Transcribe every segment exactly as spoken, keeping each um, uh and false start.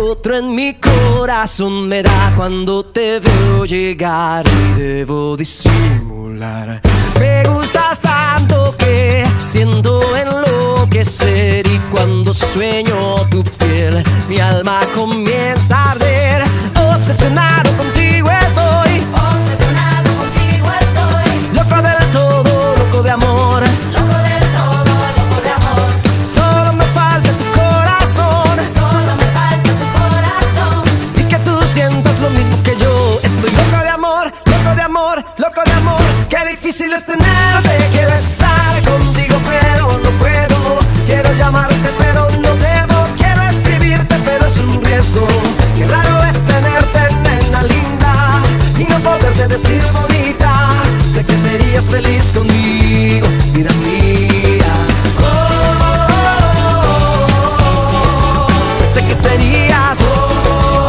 otro en mi corazón me da cuando te veo llegar y debo disimular. Me gustas tanto que siento enloquecer, y cuando sueño tu piel mi alma comienza a arder. Obsesionado contigo estoy, obsesionado contigo estoy, loco del todo, loco de amor, loco del todo, loco de amor. solo me falta tu corazón, Solo me falta tu corazón, y que tú sientas lo mismo que yo. Estoy loco de amor, loco de amor, loco de amor. Qué difícil es tenerte, quiero estar contigo pero no puedo. Quiero llamarte pero no debo, quiero escribirte pero es un riesgo. Qué raro es tenerte, nena linda, y no poderte decir bonita. Sé que serías feliz conmigo, vida mía. Oh, oh, oh, oh. Sé que serías oh, oh,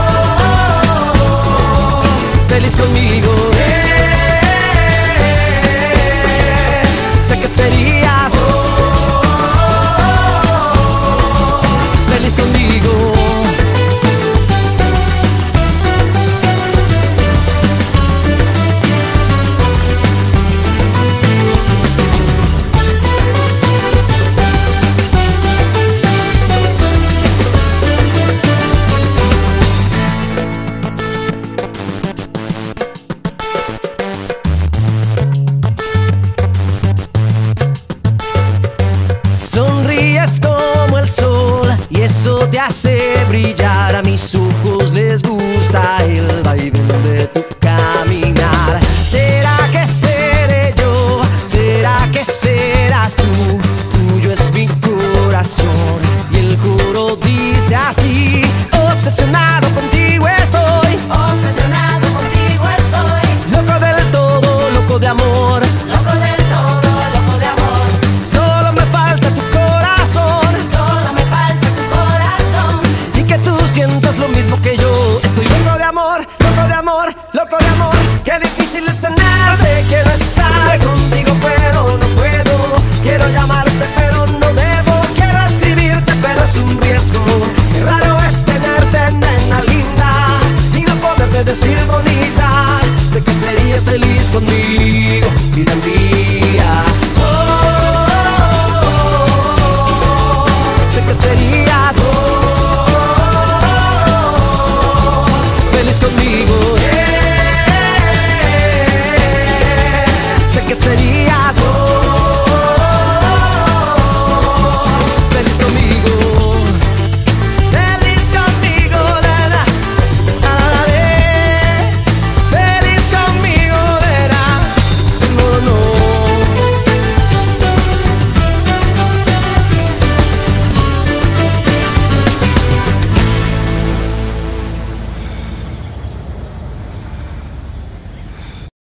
oh, oh, feliz conmigo. Sé que serías oh, oh, oh, feliz conmigo. Sonríes como el sol y eso te hace brillar. A mí su